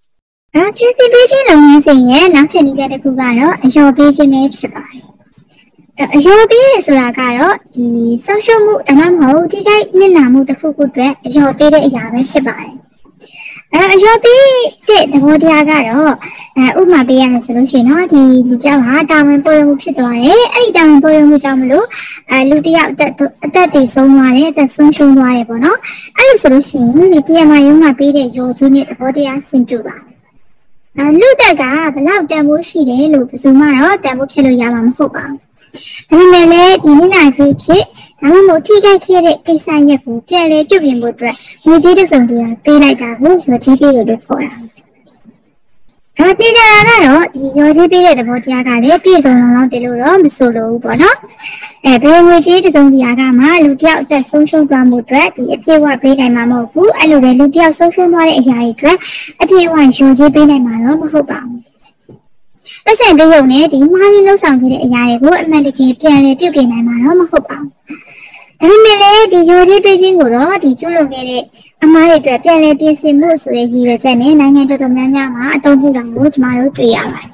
ဖြစ်စီပေးခြင်းလုပ်ငန်းစဉ်ရဲ့နောက်ထပ်နည်းတစ်ခုကတော့အလျော်ပေးခြင်းပဲဖြစ်ပါတယ်အလျော်ပေးရဆိုတာကတော့ဒီဆုံးရှုံးမှုဒါမှမဟုတ်ဒီကိနစ်နာမှုတစ်ခုခုအတွက်အလျော်ပေးတဲ့အရာပဲဖြစ်ပါတယ်အလျော်ပေးတဲ့သဘောတရားကတော့ဥပမာပေးရမယ်ဆိုလို့ရှိရင်တော့ဒီလူတစ်ယောက်ဟာတာဝန်ပေါ်ရမှုဖြစ်သွားတယ်အဲ့ဒီတာဝန်ပေါ်ရမှုကြောင့်မလို့လူတစ်ယောက်အသက်တည်ဆုံးသွားတယ်အသက်ဆုံးရှုံးသွားတယ်ပေါ့နော်အဲ့လိုဆိုလို့ရှိရင်ဒီတရားမှရုံးကပေးတဲ့ရောချင်းနဲ့သဘောတရားဆင်တူပါလူတက်ကဘလောက်တန်ဖိုးရှိတယ်လို့ဘယ်သူမှတော့တန်ဖိုးဖြစ်လို့ရမှာမဟုတ်ပါဘူးဒါပေမဲ့လည်းဒီနေ့နာကြီးဖြစ်ဒါမှမဟုတ်ထိခိုက်ခဲ့တဲ့ကိစ္စရက်ကိုပြန်လဲပြုပြင်ဖို့အတွက်ငွေကြီးတစ်စုံတရာပေးလိုက်တာကိုရောကြီးပေးလို့ခေါ်တာတေချာကတော့ဒီရောကြီးပေးတဲ့သဘောတရားကလည်းပြည့်စုံလောက်တယ်လို့တော့မဆိုလို့ဘူးပေါ့နော်ဘယ်ငွေကြီးတစ်စုံတရာကမှလူတစ်ယောက်အသက်ဆုံးရှုံးသွားမှုအတွက်ဒီအပြည့်အဝပေးနိုင်မှာမဟုတ်ဘူးအဲ့လိုပဲလူတစ်ယောက်ဆုံးရှုံးသွားတဲ့အရာတွေအတွက်အပြည့်အဝရောကြီးပေးနိုင်မှာတော့မဟုတ်ပါဘူးပတ်စံပြုံးနဲ့ဒီမှားပြီးလှုပ်ဆောင်ခဲ့တဲ့အရာတွေကိုအမှန်တကယ်ပြန်လည်ပြုပြင်နိုင်မှာတော့မဟုတ်ပါဘူးဒါပေမဲ့လည်းဒီရောကြီးပေးခြင်းကိုတော့ဒီကျွလွန်ခဲ့တဲ့အမားတွေအတွက်ပြန်လည်ပြင်ဆင်မှုဆိုတဲ့ရည်ရွယ်ချက်နဲ့နိုင်ငံတော်တော်များများမှာအသုံးပြုတာကိုကျွန်တော်တို့တွေ့ရပါတယ်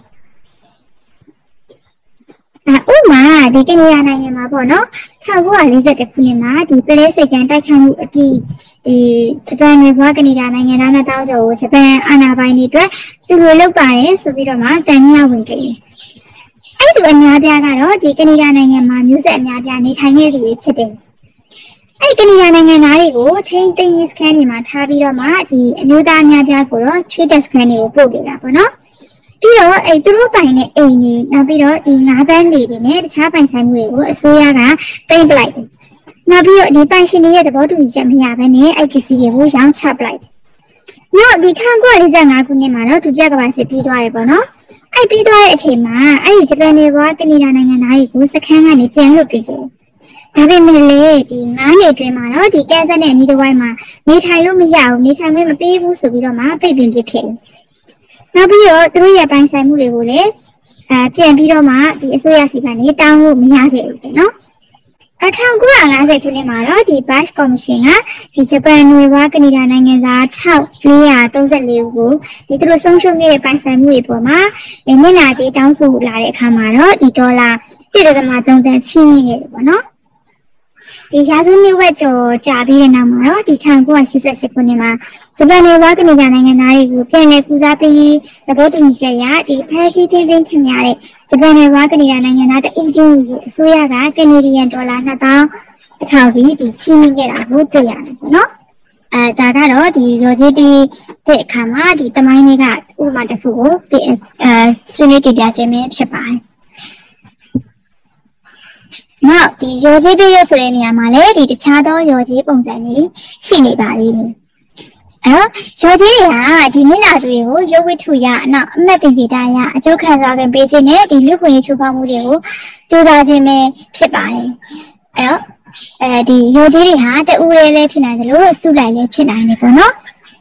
ဥမာဒီကနေဒါနိုင်ငံမှာပေါ့နော်1940ခုနှစ်မှာဒီပလဲစိတ်ကံတိုက်ခိုက်မှုအပြီးဒီဂျပန်နယ်ဘွားကနေဒါနိုင်ငံသားနဲ့တောင်းကြကိုဂျပန်အာဏာပိုင်တွေအတွက်သူတို့လုပ်ပါတယ်ဆိုပြီးတော့မှတန်မြဝင်ခဲ့တယ်အဲ့ဒီအများပြားကတော့ဒီကနေဒါနိုင်ငံမှာမျိုးဆက်အများပြားနေထိုင်နေသူတွေဖြစ်တယ်အဲ့ဒီကနေဒါနိုင်ငံသားတွေကိုထိန်းသိမ်းရေးစခန်းတွေမှာထားပြီးတော့မှဒီအမျိုးသားအများပြားကိုတော့ချွေးတက်စခန်းတွေကိုပို့ခဲ့တာပေါ့နော်ပြီးတော့အဲ့သူတို့ပိုင်တဲ့အိမ်ကြီးနောက်ပြီးတော့ဒီငါးပန်းတွေနဲ့တခြားပိုင်ဆိုင်မှုတွေကိုအစိုးရကသိမ်းပလိုက်တယ်နောက်ပြီးတော့ဒီပိုင်ရှင်တွေရဲ့သဘောတူညီချက်မရဘဲနဲ့အဲ့ဒီစီတွေကိုရောင်းချပလိုက်နောက်ဒီ1945ခုနှစ်မှာတော့ဒုတိယကမ္ဘာစစ်ပြီးသွားတယ်ပေါ့နော်အဲ့ပြီးသွားတဲ့အချိန်မှာအဲ့ဒီဂျပန်တွေဘွားကနေဒါနိုင်ငံသားတွေကိုစခန်းကနေပြန်လွှတ်ပေးတယ်ဒါပေမဲ့လေဒီ9နှစ်အတွင်းမှာတော့ဒီကန်းဆတ်နဲ့အနီးတစ်ဝိုက်မှာနေထိုင်လို့မရဘူးနေထိုင်ခွင့်မပေးဘူးဆိုပြီးတော့မှပိတ်ပင်ပစ်ခဲ့တယ်နောက်ပြီးတော့သူတို့ရဲ့ပိုင်ဆိုင်မှုတွေကိုလည်းပြန်ပြီးတော့မှဒီအစိုးရစီကနေတောင်းလို့မရခဲ့ဘူးနော်1950ခုနှစ်မှာတော့ဒီ Bush Commission ကဒီဂျပန်နွေဘွားကနေဒါနိုင်ငံသား1434ဦးကိုဒီသူတို့ဆုံးရှုံးခဲ့တဲ့ပိုင်ဆိုင်မှုတွေပေါ်မှာမျက်နှာကြီးတောင်းဆိုလာတဲ့အခါမှာတော့ဒီဒေါ်လာ1.3 သန်းချီးမြှင့်ခဲ့တယ်ပေါ့နော်ဒီရာစုနှစ်ဝက်ကျော်ကြာပြီးတဲ့နောက်မှာတော့ဒီ1988ခုနှစ်မှာဂျပန်နယ်ဘွားကနေဒါနိုင်ငံသားတွေကိုပြန်လည်ကူစားပေးသဘောတူညီချက်ရဒီဖက်စီတင်းတင်းခင်ရတဲ့ဂျပန်နယ်ဘွားကနေဒါနိုင်ငံသားတအင်ဂျင်ကိုအစိုးရကကနေဒီယန်ဒေါ်လာ2000စီဒီချီးမြှင့်ခဲ့တာကိုတွေ့ရတယ်ပေါ့နော်ဒါကတော့ဒီရောကြီးပြီးတဲ့အခါမှာဒီတမိုင်းတွေကဥပမာတစ်ခုကိုဆွေးနွေးတင်ပြခြင်းပဲဖြစ်ပါတယ်နောက်ဒီရောကြီးပေးရဆိုတဲ့နေရာမှာလည်းဒီတခြားသောရောကြီးပုံစံတွေရှိနေပါသေးတယ်အဲ့တော့ရောကြီးတွေကဒီနည်းနာတွေကိုရုပ်ဝတ္ထုရနောက်အမှတ်တင်ပြတာရအကျိုးခံစားခြင်းပေးခြင်းနဲ့ဒီလူခွင့်ရေးချိုးဖောက်မှုတွေကိုစူးစမ်းခြင်းပဲဖြစ်ပါတယ်အဲ့တော့ဒီရောကြီးတွေဟာတူရဲလည်းဖြစ်နိုင်တယ်လို့စုလိုက်လည်းဖြစ်နိုင်တယ်ပေါ့နော်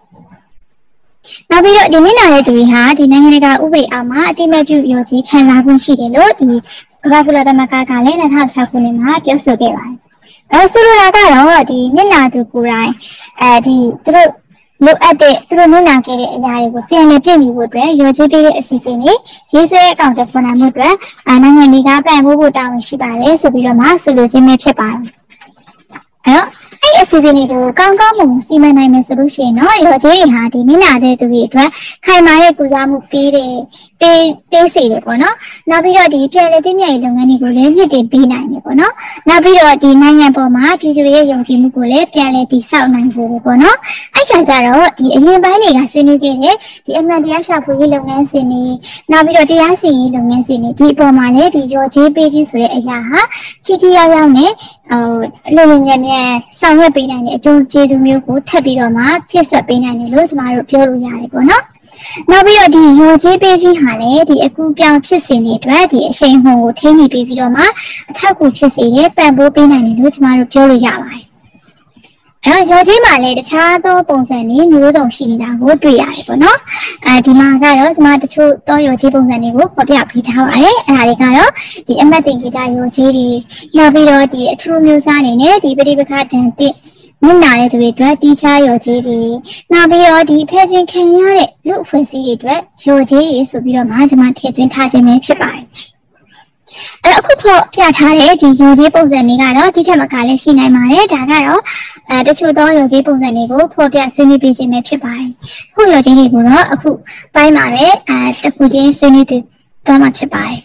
နောက်ပြီးတော့ဒီနည်းနာတဲ့သူတွေဟာဒီနိုင်ငံတကာဥပဒေအောက်မှာအတိအမှတ်ပြုရောကြီးခံစားခွင့်ရှိတယ်လို့ဒီကမ္ဘာ့ကုလသမဂ္ဂကလည်း2006ခုနှစ်မှာပြောဆိုခဲ့ပါတယ်။ဆိုလိုတာကတော့ဒီမျက်နှာသူကိုယ်တိုင်ဒီသူတို့လိုအပ်တဲ့သူတို့မျက်နှာခဲ့တဲ့အရာတွေကိုပြန်လည်ပြင်ပြီးဖို့အတွက်ရောကြီးပေးတဲ့အစီအစဉ်တွေရေးဆွဲအကောင့်တွေပေါ်နိုင်မှုအတွက်နိုင်ငံတွေကပံ့ပိုးဖို့တာဝန်ရှိပါတယ်ဆိုပြီးတော့မှဆိုလိုခြင်းပဲဖြစ်ပါတယ်။အဲ့တော့အဲ့အစီအစဉ်တွေကိုကောင်းကောင်းမွန်စီမံနိုင်မယ်ဆိုလို့ရှိရင်တော့ရောကြီးတွေဟာဒီနည်းနာတဲ့သူတွေအတွက်ခိုင်မာတဲ့ကုစားမှုပေးစေတယ်ပေါ့နော်နောက်ပြီးတော့ဒီပြည်လည်တင်မြတ်ရေးလုပ်ငန်းတွေကိုလည်းမြင့်တင်ပေးနိုင်တယ်ပေါ့နော်နောက်ပြီးတော့ဒီနိုင်ငံပေါ်မှာပြည်သူတွေရဲ့ယုံကြည်မှုကိုလည်းပြန်လည်တည်ဆောက်နိုင်စေတယ်ပေါ့နော်အဲ့ခါကျတော့ဒီအရင်ပိုင်းတွေကဆွေးနွေးခဲ့တဲ့ဒီအမှန်တရားရှာဖွေရေးလုပ်ငန်းစဉ်တွေနောက်ပြီးတော့တရားစီရင်ရေးလုပ်ငန်းစဉ်တွေဒီအပေါ်မှာလည်းဒီရောကြီးပေးခြင်းဆိုတဲ့အရာဟာထိရောက်ရောက်နဲ့လုံလုံညံ့ညံ့ဆောင်ရွက်ပေးနိုင်တဲ့အကျိုးကျေးဇူးမျိုးကိုထပ်ပြီးတော့မှဖြစ်ဆွတ်ပေးနိုင်တယ်လို့ကျွန်တော်တို့ပြောလို့ရတယ်ပေါ့နော်နောက်ပြီးတော့ဒီရောကြီးပေးခြင်းဟာလည်းဒီအခုပြောင်းဖြစ်စဉ်တွေအတွက်ဒီအရှိန်ဟုန်ကိုထိန်းညှိပေးပြီးတော့မှအထောက်အကူဖြစ်စေတဲ့ပံ့ပိုးပေးနိုင်တယ်လို့ကျွန်တော်တို့ပြောလို့ရပါတယ်အဲ့တော့ရောကြီးမှာလည်းတခြားသောပုံစံတွေမျိုးစုံရှိနေတာကိုတွေ့ရတယ်ပေါ့နော်ဒီမှာကတော့ကျွန်မတချို့သောရောကြီးပုံစံတွေကိုဖော်ပြပေးထားပါတယ်အဲ့ဒါတွေကတော့ဒီအမှတ်တင်ဂီတရောကြီးတွေနောက်ပြီးတော့ဒီအထူးမျိုးစားအနေနဲ့ဒီပရိပခဒဏ်တစ် Nina to teacher your JD. Now be your depression can you look for CD dread. Your J is to be a management head in Tajame Shibai. A couple Piatare, the Jibos and Nigaro, teacher Macalishi and Mare, Dagaro, the two dollars Jibos and Nigo, poor Piatsuni busy Mepibai. Who your JD Guru, who by Mare at the Puji Sunni to Tomachibai.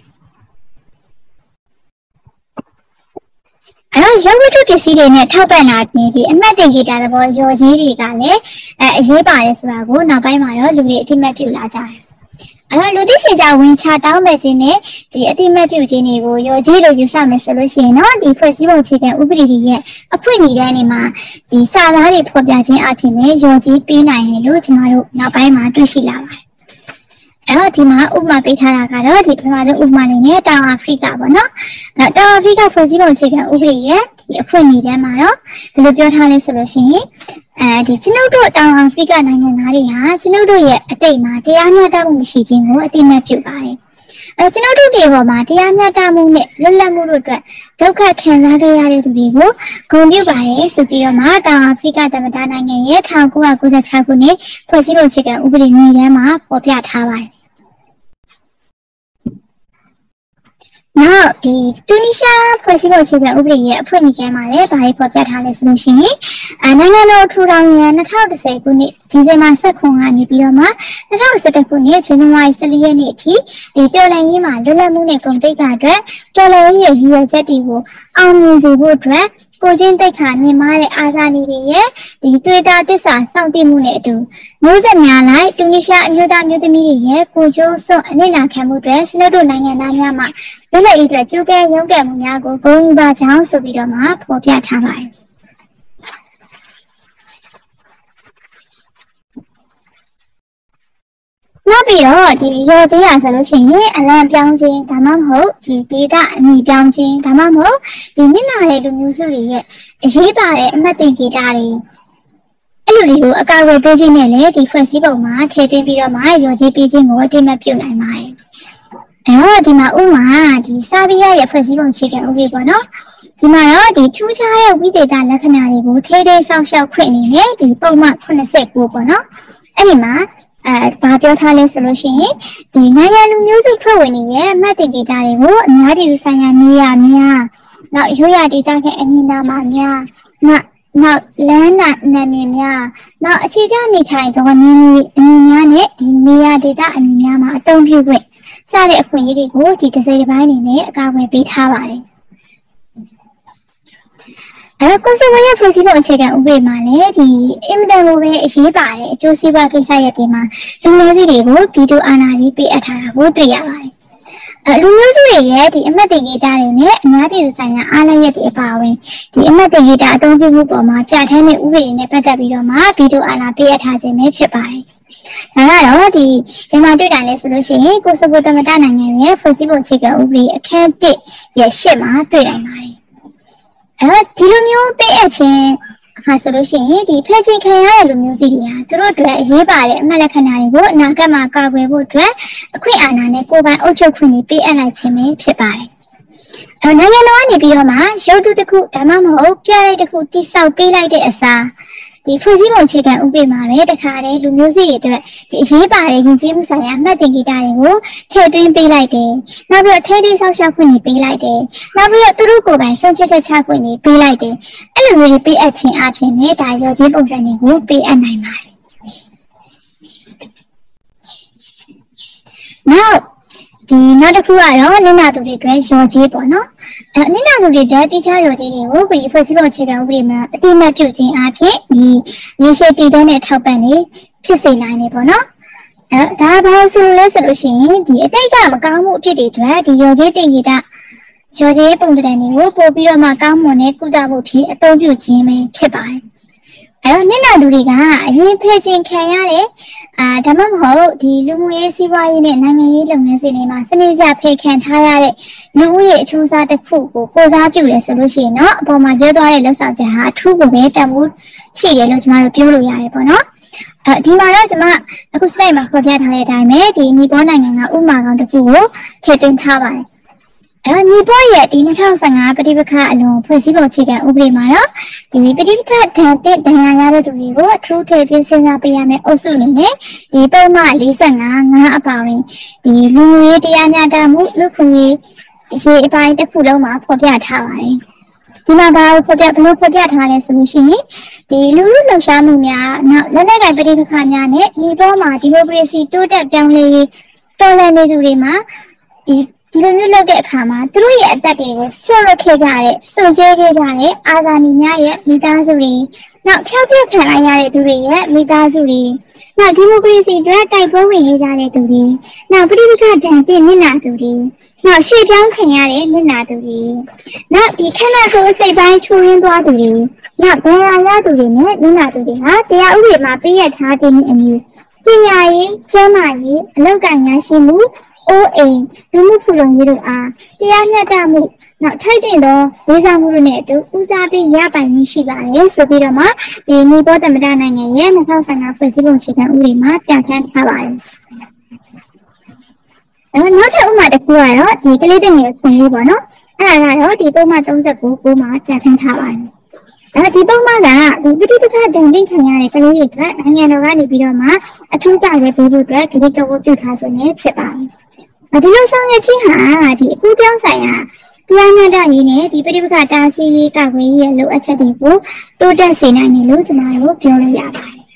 I don't know to see the top and art maybe. I'm not thinking that about your JD Gale, Jiba as well, now by my own, the Matthew Laja. I don't know this is our win chat down by Jenny, the Matthew Jenny, your Jado, you saw Miss Lucian, not the possible chicken, Ubri yet, a pretty anima. The Salary Pobiaji Artine, your GP9 and Luchmaro, now by my Dushila. Tima Uma Petara, diplomat Umanine, down Africa, no? Not down Africa for zero chicken, Ubri yet, the Apuni Damaro, the Lupiotale solution. The Chinodo down Africa Nangaria, Chinodo yet a day, Matiana down Michigan, what they met you by. A Chinodo Devo, Matiana down Lula Muru, Doka Canada to Vivo, Gombu by Superior Mata, Africa, the Madana, yet how go a good as Hapune, possible chicken, Ubri Nidama, or Piat Hawaii. Now, the Tunisia possible chicken over here, putting Gamma, by Pocket Harris Machine, and I know two round and how to say good night. Tizema Sakung Bioma, the house at a punny, Chinua Salianity, the Tola Dula Munecom take a drag, Tola here Jetivo, Armies wood drag, Pojente Kani Mare Azani, the Twitter Tessa, something Munetu. Nuzania, Tunisia, Muda Mutimi, Pujo, so Nina Camu dress, no do Nanyama. Dula eat a Juga, Yoga Munago, going back down so be the map or Piatamai. No be all the Yogia solution, and then Bianjing, Tamamo, the data, me Bianjing, Tamamo, the Nina to Musuri, Shiba, Matin Gitari. Elurigo, a car with Virginia, the first Iboma, taking video my JPG more than a pure mind. And all the Mauma, the Sabia, first Ibon chicken, Ubibono, the Mara, the two child with the Lacanari, Tade, South Shell Queen, the Boma, Punasek, Ubono, Anima. Papio Tale solution, the Nayan music pro Matic Gitari, Nadi Sayania Mia, not Julia Ditaka and Nina Mamia, not Lana Namia, not Chijani type or Nina, Nia Dita and Yama, don't you wait. Sally a queen, go to say by name, Gawe beat Hawaii. I also wear possible chicken away my lady. In the way she buy it, Josie Waki Sayatima, Lunazi, Pido Anari, be at her, would be a Lunazi, yet the Ematigita in it, Nabi Sana, Alayet Pawi. The Ematigita don't be moved on my chat, and it will in a better video, my Pido Anna, be at her, make you buy. Now, the Gamadu solution goes over the Madana and possible chicken away a can't take, yes, Shema, do I mind. Tilumio pay a chain has solution, the Pezzi Kaya Museum, to road drag, Yeba, Malacanari, Nagamaka, Webo drag, a queen Anna, go by Ocho Quini, pay a light chimney, Pipai. A Nayano Bioma, show to the cook, Tamamo, Pierre the cook, this south pay like the Asa. The Fuzimo chicken will be married, the Kare, the Museum, the Yeba, in Jim Saya, Mating Gitari, tell to be like day. Now we are 10 days of shopping, be like day. Now we are to go by some just a chap when it be like day. And will be a chin up in it, I your Jim of the will be a nine mile. Now, the not a Puaro, Nina to regress your Jeep or no? Nina to the daddy child, will be possible chicken women, the Matthew Api, the Yeshe Dane Company, Pissy Nine Bono. That also resolution, the Dega Magamu Pity, the Yoji Dingita. George Bundani will be a Magamone, Kudabuki, a told you, Jimmy, Chibai. Nina Duriga, he plays in Kayane, Tamamo, the Lumue Siwa in it, Nami, Luminima, Saniza Pekan Haya, Louis, choose out the food, goes out to resolution, not for my good oil, Saja, true weight, and would see a lot more pure Yabono. Dimara, I could say my forget how I made the Nibona and Uma on the pool, Tatum Tabai. မြေပေါ်ရဲ့ဒီ2015ပဋိပက္ခအလွန်ဖွဲ့စည်းပုံအခြေခံဥပဒေမှာတော့ဒီပဋိပက္ခဒဏ်သင့်ဒဏ်ရာရတဲ့သူတွေကိုအထူးထည့်သွင်းစဉ်းစားပေးရမယ့်အုပ်စုအနေနဲ့ဒီပုံမှန်45အပါဝင်ဒီလူမှုရေးတရားမျှတမှုလူခွင့်ရေးရေးအပိုင်းတစ်ခုလုံးမှာဖော်ပြထားပါတယ်ဒီမှာဘာလို့ဖော်ပြထားလဲဆိုလို့ရှိရင်ဒီလူလူလှုပ်ရှားမှုများနောက်လက်နက်ကိုင်ပဋိပက္ခများနဲ့ဒီပေါ်မှာဒီမိုကရေစီတိုးတက်ပြောင်းလဲရေးတော်လှန်နေသူတွေမှာဒီလိုမျိုးလုပ်တဲ့အခါမှာသူတို့ရဲ့အသက်တွေကိုဆွလွတ်ခဲ့ကြတဲ့စုကျဲခဲ့ကြတဲ့အာဇာနည်များရဲ့မိသားစုတွေနောက်ဖျောက်ပြက်ခံလိုက်ရတဲ့သူတွေရဲ့မိသားစုတွေနောက်ဒီမိုကရေစီအတွက်တိုက်ပွဲဝင်နေကြတဲ့သူတွေနောက်ပဋိပက္ခဒဏ်သင့်နစ်နာသူတွေနောက်ရွှေ့ပြောင်းခံရတဲ့နစ်နာသူတွေနောက်ဒီခန္ဓာကိုယ်စိတ်ပိုင်းချူရင်းသွားသူတွေနောက်ဘယ်ဟာရသူတွေနဲ့နစ်နာသူတွေဟာတရားဥပဒေမှာပြည့်ရထားတဲ့အမျိုးပညာရေးကျန်းမာရေးအလောက်ကန်ရရှိမှုအိုးအိမ်လူမှုဖူလုံရေးတို့အားတရားမျှတမှုနောက်ထိုက်တဲ့သောလေးစားမှုတို့နဲ့အတူဦးစားပေးရပိုင်မှုရှိပါတယ်ဆိုပြီးတော့မှဒီမြေပေါ်သမ္မတနိုင်ငံရဲ့2015ဖွဲ့စည်းပုံအခြေခံဥပဒေမှာပြဋ္ဌာန်းထားပါတယ်နောက်ထပ်ဥပမာတစ်ခုကတော့ဒီကလေးတွေရဲ့ခွင့်ရေးပေါ့နော်အဲ့ဒါကတော့ဒီပုံမှန်39မှာပြဋ္ဌာန်းထားပါတယ်ဒီပုံမှန်ကဒီပဋိပက္ခဒဏ်သင့်ခံရတဲ့ကလေးတွေအတွက်နိုင်ငံတော်ကနေပြီးတော့မှအထူးကာကွယ်ပေးဖို့အတွက်ဒီကဝတ်ပြုထားဆိုနေဖြစ်ပါတယ်ဒီလိုဆောင်ရွက်ခြင်းဟာဒီအခုပြောင်းဆိုင်ရာတရားမျှတရေးနဲ့ဒီပဋိပက္ခတားဆီးရေးကာကွယ်ရေးရဲ့လိုအပ်ချက်တွေကိုတိုးတက်စေနိုင်တယ်လို့ကျွန်တော်တို့ပြောလို့ရ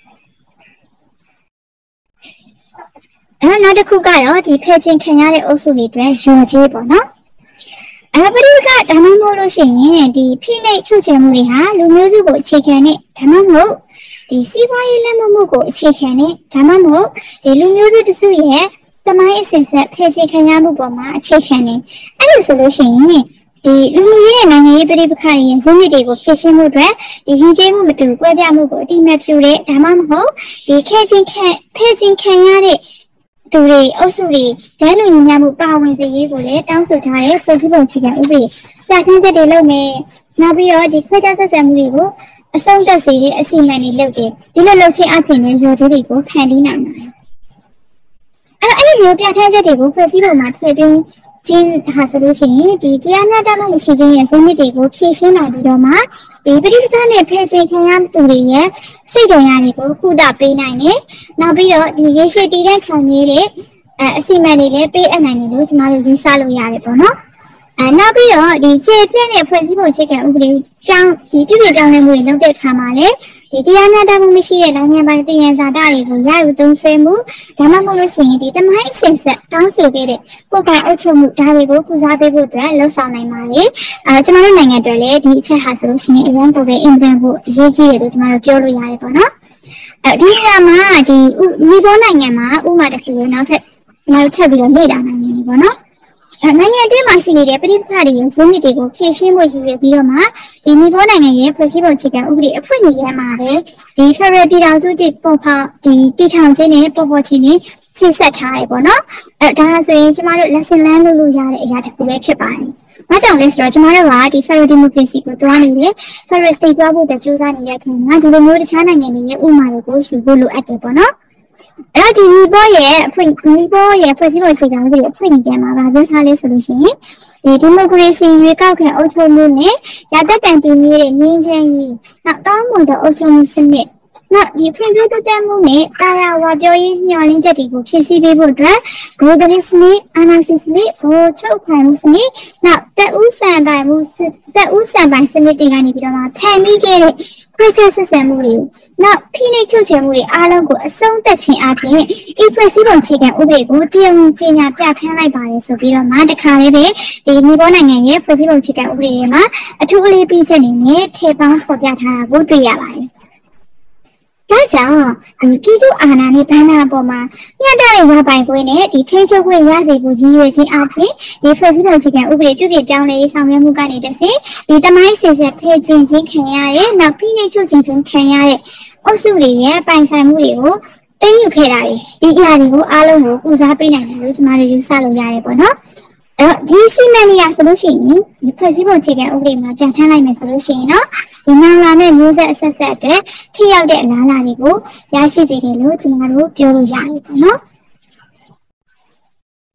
ပါတယ်နောက်တစ်ခုကတော့ဒီဖယ်ချင်းခံရတဲ့အုပ်စုတွေအတွက်ရော်ကြေးပေါ့နော်ပဋိပက္ခဒါမှမဟုတ်လို့ရှိရင်ဒီဖိနှိပ်ချုပ်ချယ်မှုတွေဟာလူမျိုးစုကိုအခြေခံတဲ့ဒါမှမဟုတ်ဒီစီးပွားရေးလက်မှုကိုအခြေခံတဲ့ဒါမှမဟုတ်ဒီလူမျိုးစုတစုရဲ့သမိုင်းအစဉ်ဆက်ဖယ်ချခံရမှုပေါ်မှာအခြေခံနေအဲ့လိုဆိုလို့ရှိရင်ဒီလူမျိုးရေးနဲ့နိုင်ငံရေးပဋိပက္ခတွေရဲ့ဇစ်မြစ်တွေကိုဖြေရှင်းမှုအတွက်ဒီရည်ကြည်မှုမတူကွဲပြားမှုကိုအတိအမှတ်ပြုတဲ့ဒါမှမဟုတ်ဒီဖယ်ချခံရတဲ့သူတွေအုပ်စုတွေဒဏ်လူညီမျှမှုပါဝင်စေရေးကိုလည်းတောင်းဆိုထားတဲ့ဖွဲ့စည်းပုံအခြေခံဥပဒေပြဋ္ဌာန်းချက်တွေလုပ်မယ်နောက်ပြီးတော့ဒီခွဲခြားဆက်ဆံမှုတွေကိုအဆုံးသတ်စေတဲ့အစီအမံတွေလုပ်တယ်ဒီလိုလုပ်ခြင်းအပြင်လည်းရော်ကြေးတွေကိုဖန်တီးနိုင်တယ်အဲ့လိုမျိုးပြဋ္ဌာန်းချက်တွေကိုဖွဲ့စည်းပုံမှာထည့်သွင်းခြင်းဟာဆိုလို့ရှိရင်ဒီတရားမျှတမှုမရှိခြင်းရဲ့ဇစ်မြစ်တွေကိုဖြေရှင်းနိုင်ပြီးတော့မှဒီပဋိပက္ခနဲ့ဖယ်ချခံရသူတွေရဲ့စိတ်ဒဏ်ရာတွေကိုကုသပေးနိုင်တယ်။နောက်ပြီးတော့ဒီရေရှည်တည်တဲ့ခံရတဲ့အစီအမံတွေလည်းပေးအပ်နိုင်တယ်လို့ကျွန်တော်တို့ယူဆလို့ရတယ်ပေါ့နော်။နောက်ပြီးတော့ဒီခြေပြည့်တဲ့ဖွဲ့စည်းပုံအခြေခံဥပဒေကြောင့်ဒီပြည်ပြောင်းလဲမှုတွေလုပ်တဲ့အခါမှာလည်းဒီတရားမျှတမှုမရှိတဲ့နိုင်ငံပိုင်းတည်ရန်ဇာတာတွေကိုရယူသုံးစွဲမှုဒါမှမဟုတ်လို့ရှိရင်ဒီတမိုင်းအစဉ်ဆက်တောင်းဆိုခဲ့တဲ့ကိုယ်ပိုင်အုပ်ချုပ်မှုဒါတွေကိုကုစားပေးဖို့အတွက်လှုံ့ဆော်နိုင်ပါလေကျွန်တော်တို့နိုင်ငံတွေလည်းဒီအချက်ဟာဆိုလို့ရှိရင်အရင်ကပဲအင်တန်ဖို့အရေးကြီးတယ်လို့ကျွန်တော်တို့ပြောလို့ရတယ်ပေါ့နော်ဒီနေရာမှာဒီမြေပေါ်နိုင်ငံမှာဥပမာတစ်ခုကိုနောက်ထပ်ကျွန်တော်တို့ထပ်ပြီးတော့လေ့လာနိုင်နေပြီပေါ့နော်နိုင်ငံအတွင်းမှာရှိနေတဲ့ပဋိပက္ခတွေရဲ့ဇစ်မြစ်တွေကိုဖြေရှင်းဖို့ရည်ရွယ်ပြီးတော့မှဒီမြေပေါ်နိုင်ငံရဲ့ဖွဲ့စည်းပုံအခြေခံဥပဒေအဖွင့်အရေးမှာပဲဒီ Federal ပြည်ထောင်စုတည်ပေါ်ဖောက်ဒီတည်ထောင်ခြင်းနဲ့ပေါ်ထင်နေရှင်းဆက်ထားရပေါ့နော်ဒါဆိုရင်ကျမတို့ lesson learn လုပ်လို့ရတဲ့အရာတစ်ခုပဲဖြစ်ပါတယ်။ဘာကြောင့်လဲဆိုတော့ကျမတို့ကဒီ Federal Democracy ကိုတွားနေတယ် Federal State တွားဖို့ကြိုးစားနေတဲ့အခါမှာဒီလိုမျိုးတခြားနိုင်ငံတွေရဲ့ဥပမာတွေကိုယူဖို့လိုအပ်တယ်ပေါ့နော်အဲ့ဒီမြေပေါ်ရဲ့ဖွဲ့စည်းပုံအခြေခံဥပဒေအဖွင့်အကြံမှာဗာပြောထားလဲဆိုလို့ရှိရင်ဒီမိုကရေစီရွေးကောက်ခံအုပ်ချုပ်မှုနဲ့ရာသက်ပံတည်မြဲတဲ့ငြိမ်းချမ်းရေးနောက်ကောင်းမွန်တဲ့အုပ်ချုပ်မှုစနစ်နောက်ဒီဖွံ့ဖြိုးတိုးတက်မှုနဲ့တာယာဝပြောရေးညှော်လင်းချက်တွေကိုဖြည့်ဆည်းပေးဖို့အတွက်ဂိုဒရီစနစ်အာနာစီစနစ်ကိုချုပ်ခိုင်မှုစနစ်နောက်တက်ဦးဆန်ပိုင်စနစ်တွေကနေပြီးတော့မှဖန်တီးခဲ့တဲ့ခွဲခြားဆက်ဆံမှုတွေနောက်ဖိနှိပ်ချုပ်ချယ်မှုတွေအားလုံးကိုအဆုံးသတ်ခြင်းအပြင်ဤဖွဲ့စည်းပုံအခြေခံဥပဒေကိုတရားဝင်ကြေညာပြဋ္ဌာန်းလိုက်ပါတယ်ဆိုပြီးတော့မှတခါလေးပဲဒီမြေပေါ်နိုင်ငံရဲ့ဖွဲ့စည်းပုံအခြေခံဥပဒေတွေမှာအထူးအလေးပေးချက်တွေနဲ့ထည့်ပေါင်းဖော်ပြထားတာကိုတွေ့ရပါတယ်ဒါကြောင့်ပြည်သူအာဏာနဲ့ဘဏ္ဍာပေါ်မှာညှတတဲ့ရပိုင်ခွင့်နဲ့ဒီထိန်းချုပ်ခွင့်ရစေဖို့ရည်ရွယ်ခြင်းအပြင်ဒီဖွဲ့စည်းပုံအခြေခံဥပဒေပြုပြင်ပြောင်းလဲရေးဆောင်ရွက်မှုကနေတဆင့်ဒီတမိုင်းစင်ဆက်ဖယ်ခြင်းခံရတဲ့နောက်ဖိနှိပ်ချုပ်ခြင်းခံရတဲ့အုပ်စုတွေရဲ့ပိုင်ဆိုင်မှုတွေကိုသိမ်းယူခဲ့တာဒီအရာတွေကိုအားလုံးကိုကုစားပေးနိုင်တယ်လို့ကျွန်မတို့ယူဆလို့ရတယ်ပေါ့နော်အဲ့တော့ဒီစီမံနေရဆိုလို့ရှိရင်ဒီဖွဲ့စည်းပုံအခြေခံဥပဒေမှာပြန်ထမ်းလိုက်မယ်ဆိုလို့ရှိရင်တော့ဒီနောက်လာမယ့်မျိုးဆက်အဆက်ဆက်အတွက်ထိရောက်တဲ့အလားအလာတွေကိုရရှိစေတယ်လို့ကျွန်တော်တို့ပြောလို့ရတယ်ပေါ့နော်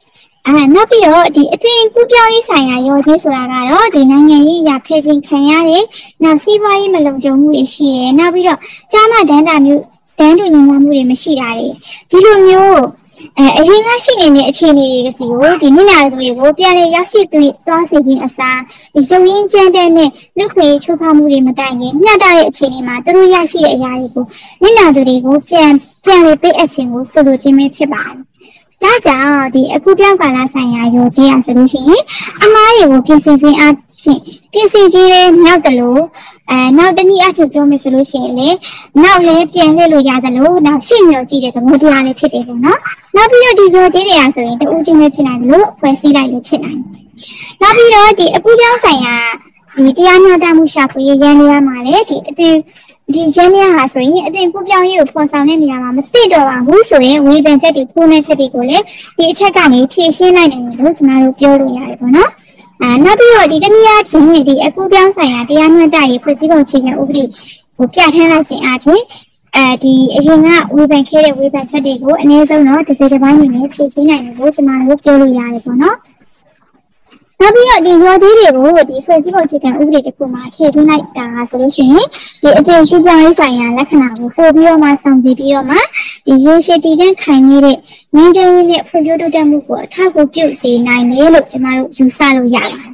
နောက်ပြီးတော့ဒီအတွင်းကူးပြောင်းရေးဆိုင်ရာရောကြီးဆိုတာကတော့ဒီနိုင်ငံရေးအရာဖယ်ခြင်းခံရတယ်။နောက်စီးပွားရေးမလုံခြုံမှုတွေရှိတယ်။နောက်ပြီးတော့ကြားမတန်းတာမျိုးတန်းတူညီမျှမှုတွေမရှိတာတွေဒီလိုမျိုးအရင်ကရှိနေတဲ့အခြေအနေတွေကစီကိုဒီနည်းနာသူတွေကိုပြန်လည်ရောက်ရှိသူသွားစေခြင်းအစားဒီရုံရင်းကျန်းတဲ့နဲ့လူခွေချိုးဖောက်မှုတွေမတိုင်ခင်မျှတတဲ့အခြေအနေမှာသူတို့ရရှိတဲ့အရာတွေကိုနည်းနာသူတွေကိုပြန်လည်ပေးအပ်ခြင်းကိုဆိုလိုခြင်းပဲဖြစ်ပါတယ်။ဒါကြောင့်ဒီအခုပြောင်းကာလဆိုင်ရာရောကြီးရဆိုလို့ရှိရင်အမားတွေကိုပြင်ဆင်ခြင်းအဖြစ်ပြင်ဆင်ခြင်းနဲ့နောက်တလို့နောက်တနည်းအားဖြင့်ပြောမယ်ဆိုလို့ရှိရင်လေနောက်လည်းပြန်လဲလို့ရသလိုနောက်ရှင်းမျိုးကြည့်တဲ့သဘောတရားလေးဖြစ်တယ်ပေါ့နော်နောက်ပြီးတော့ဒီရောကြီးတွေကဆိုရင်တူးချင်းပဲဖြစ်နိုင်လို့ဖွဲ့စည်းလိုက်လို့ဖြစ်နိုင်နောက်ပြီးတော့ဒီအခုကြောင်းဆိုင်ရာဒီတရားမျှတမှုရှာဖွေရန်နေရမှာလေဒီအတွင်းဒီရန်နေရဟာဆိုရင်အတွင်းကူပြောင်းရေးကိုဖော်ဆောင်တဲ့နေရာမှာမသိတော့ပါဘူးဆိုရင်ဝေဖန်ချက်တွေဖုန်းတဲ့ချက်တွေကိုလည်းဒီအချက်ကနေဖြည့်ရှင်းလိုက်နိုင်တယ်လို့ကျွန်တော်တို့ပြောလို့ရတယ်ပေါ့နော်နောက်ပြီးတော့ဒီတနည်းအားဖြင့်ဒီအခုပြောင်းဆိုင်ရာတရားမျှတရေးဖွဲ့စည်းပုံအခြေခံဥပဒေကိုပြဋ္ဌာန်းလိုက်ခြင်းအပြင်ဒီအရင်ကဝေဖန်ခဲ့တဲ့ဝေဖန်ချက်တွေကိုအနည်းဆုံးတော့တစ်စိတ်တစ်ပိုင်းနေနဲ့ဖြည့်ရှင်းနိုင်တယ်လို့ကျွန်တော်တို့ပြောလို့ရတယ်ပေါ့နော်နောက်ပြီးတော့ဒီရောသေးတွေကိုဒီဖွဲ့စည်းပုံအခြေခံဥပဒေတစ်ခုမှာထည့်သွင်းလိုက်တာဆိုလို့ရှိရင်ဒီအကျေရှုပြောင်းရေးဆိုင်ရာလက္ခဏာကိုပို့ပြီးတော့မှဆောင်ပြီးတော့မှဒီရေရှည်တည်တဲ့ခိုင်နေတဲ့ငင်းချင်းရဲ့ဖွံ့ဖြိုးတိုးတက်မှုကိုအထောက်အကူပြုစေနိုင်တယ်လို့ကျွန်တော်တို့ယူဆလို့ရပါတယ်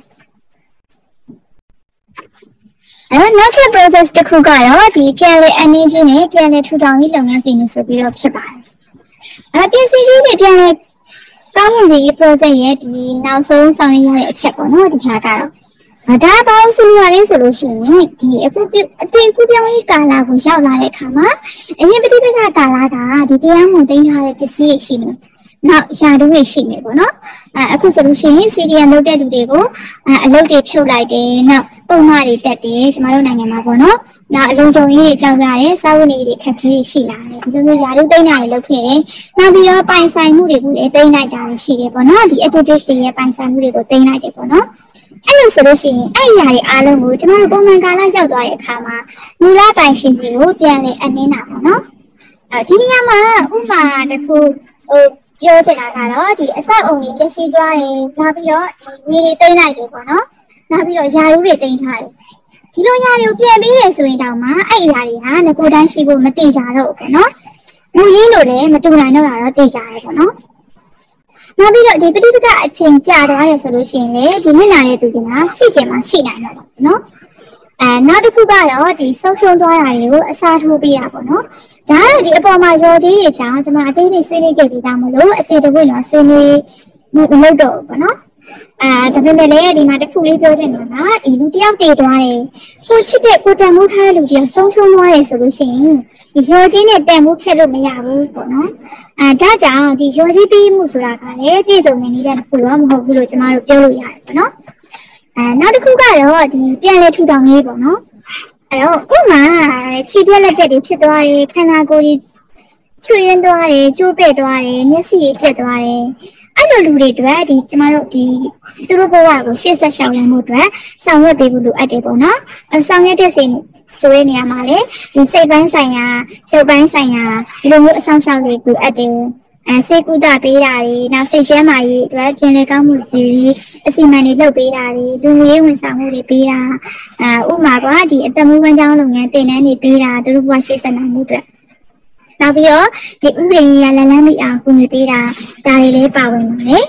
နောက်ထပ် process တစ်ခုကတော့ဒီပြန်လည်အနေချင်းနဲ့ပြန်လည်ထူထောင်ရေးလုပ်ငန်းစဉ်တွေဆိုပြီးတော့ဖြစ်ပါတယ်ပြင်ဆင်ရေးတွေပြန်လည်ကောင်းမွန်စေရေး process ရဲ့ဒီနောက်ဆုံးဆောင်ရွက်ရတဲ့အချက်ပေါ့နော်ဒီခါကတော့ဒါပေါင်းစုရလဲဆိုလို့ရှိရင်ဒီအခုအတွင်းကူပြောင်းရေးကာလကိုရောက်လာတဲ့အခါမှာအရင်ပဋိပက္ခကာလကဒီတရားမှုသိမ်းထားတဲ့ပစ္စည်းရှိနေနောက်ယာတို့တွေရှိနေပေါ့နော်အခုဆိုလို့ရှိရင် CDM လုပ်တဲ့လူတွေကိုအလုပ်တွေဖြုတ်လိုက်တယ်နောက်ပုံမှန်တွေတက်တယ်ကျမတို့နိုင်ငံမှာပေါ့နော်နောက်အလုံးစုံရေးတွေကြောက်ရတယ်စာဝတ်နေတွေခက်ခဲရှိလာတယ်ဒီလိုမျိုးယာတို့သိမ်းတာတွေလုပ်ခဲ့တယ်နောက်ပြီးတော့ပိုင်ဆိုင်မှုတွေကိုလည်းသိမ်းလိုက်တာရှိတယ်ပေါ့နော်ဒီ activist တွေရဲ့ပိုင်ဆိုင်မှုတွေကိုသိမ်းလိုက်တယ်ပေါ့နော်အဲ့လိုဆိုလို့ရှိရင်အဲ့ຢာတွေအားလုံးကိုကျမတို့ပုံမှန်ကာလရောက်သွားတဲ့အခါမှာမူလပိုင်ရှင်တွေကိုပြန်လည်အနှင်းတာပေါ့နော်ဒီနေရာမှာဥပမာတစ်ခုပြောချင်တာကတော့ဒီအဆောက်အုံတွေပြည့်စည်သွားတယ်နောက်ပြီးတော့ဒီမြေတွေသိမ်းလိုက်တယ်ပေါ့နော်နောက်ပြီးတော့ယာရုတွေသိမ်းထားတယ်ဒီလိုယာတွေကိုပြန်ပေးတယ်ဆိုရင်တောင်မှအဲ့အရာတွေဟာငကိုတန်းရှိဖို့မသိကြတော့ဘူးပေါ့နော်လူရင်းတို့လည်းမတူနိုင်တော့တာတော့သိကြတယ်ပေါ့နော်နောက်ပြီးတော့ဒီပဋိပက္ခအချိန်ကြာသွားတယ်ဆိုလို့ရှိရင်လေဒီမျက်နှာရဲ့သူကရှိချင်မှရှိနိုင်တော့ပေါ့နော်နောက်တစ်ခုကတော့ဒီဆုံးရှုံးသွားတာတွေကိုအစားထိုးပေးရပါတော့။ဒါကတော့ဒီအပေါ်မှာရောကြီးတွေချောင်းကျွန်မအသေးသေးဆွေးနွေးခဲ့ပြီးသားမလို့အခြေတပွင့်တော့ဆွေးနွေးမလုပ်တော့ဘူးပေါ့နော်။ဒါပေမဲ့လည်းဒီမှာတစ်ခုလေးပြောချင်တာကဒီလူတယောက်တည်သွားတယ်။ကိုချစ်တဲ့ကိုတန်မိုးထားတဲ့လူတယောက်ဆုံးရှုံးသွားတယ်ဆိုလို့ရှိရင်ဒီရောကြီးနဲ့တန်မိုးဖြတ်လို့မရဘူးပေါ့နော်။ဒါကြောင့်ဒီရောကြီးပြီးမှုဆိုတာကလည်းပြည်စုံနေတဲ့တစ်ခုတော့မဟုတ်ဘူးလို့ကျွန်မတို့ပြောလို့ရတယ်ပေါ့နော်။နောက်တစ်ခုကတော့ဒီပြန်လည်ထူထောင်ရေးပေါ့နော်အဲ့တော့ဥမာခြေပြက်လက်ပြက်တွေဖြစ်သွားတယ်ခန္ဓာကိုယ်ကြီးချွေရင်းသွားတယ်ကျိုးပဲ့သွားတယ်မျက်စိပြက်သွားတယ်အဲ့လိုလူတွေအတွက်ဒီကျမတို့ဒီသူတို့ဘဝကိုရှေ့ဆက်ရှောင်ရမှုအတွက်ဆောင်ရွက်ပေးဖို့လိုအပ်တယ်ပေါ့နော်ဆောင်ရွက်တဲ့စဉ်ဆိုတဲ့နေရာမှာလေဒီစိတ်ပိုင်းဆိုင်ရာရုပ်ပိုင်းဆိုင်ရာဒီလိုမျိုးအဆောင်ရှောင်တွေလိုအပ်တယ်စိတ်ကူးတာပေးတာတွေနောက်စိတ်ကျန်းမာရေးအတွက်ပြင်လည်ကောင်းမှုစီအစီအမံတွေလုပ်ပေးတာတွေလူမှုရေးဝန်ဆောင်မှုတွေပေးတာဥပမာကဒီအသက်မွေးဝမ်းကြောင်းလုပ်ငန်းတင်နန်းတွေပေးတာသူတို့ဘဝရှေ့ဆက်နိုင်မှုအတွက်နောက်ပြီးတော့ဒီဥပဒေရလလန်းမိအောင်ကူညီပေးတာဒါတွေလည်းပါဝင်ပါတယ်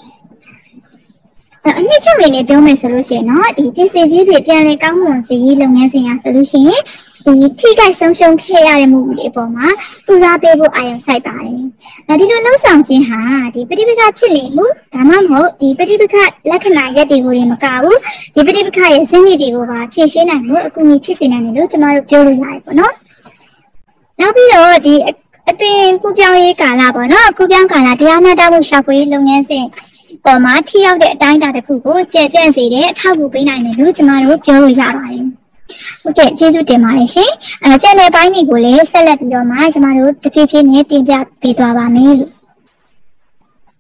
အနည်းချုပ်လေးနဲ့ပြောမယ်ဆိုလို့ရှိရင်တော့ဒီပြည်စင်ကြီးပြည်ပြန်လည်ကောင်းမွန်စီလုပ်ငန်းစဉ်ရဆိုလို့ရှိရင်ဒီထိခိုက်ဆုံးရှုံးခဲ့ရတဲ့မှုတွေအပေါ်မှာကုစားပေးဖို့အာရုံစိုက်ပါတယ်။ဒါဒီလိုလှုပ်ဆောင်ခြင်းဟာဒီပဋိပက္ခဖြစ်နေမှုဒါမှမဟုတ်ဒီပဋိပက္ခလက္ခဏာရက်တွေကိုမကဘူးဒီပဋိပက္ခရဲ့ဇင်းမြစ်တွေကိုပါဖြည့်ရှင်းနိုင်လို့အကူအညီဖြစ်စေနိုင်တယ်လို့ကျွန်တော်တို့ပြောလို့ရတယ်ပေါ့နော်။နောက်ပြီးတော့ဒီအတွင်းကူပြောင်းရေးကာလပေါ့နော်ကူပြောင်းကာလတရားမျှတမှုရှာဖွေလုပ်ငန်းစဉ်ပေါ်မှာထိရောက်တဲ့အတိုင်းအတာတစ်ခုကိုကျယ်ပြန့်စေတဲ့အထောက်အကူပေးနိုင်တယ်လို့ကျွန်တော်တို့ပြောလို့ရပါတယ်။ဟုတ်ကဲ့ကျေးဇူးတင်ပါတယ်ရှင်channel ပိုင်းတွေကိုလည်းဆက်လက်ပြီးတော့မှကျမတို့တဖြည်းဖြည်းနဲ့တင်ပြပေးသွားပါမယ်လို့